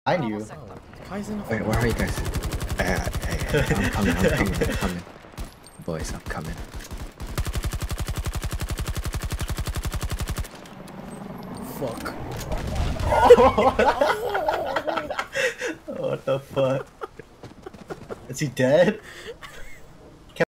Behind you. Wait, where are you guys? Hey, I'm coming. Boys, I'm coming. Fuck. What the fuck? Is he dead?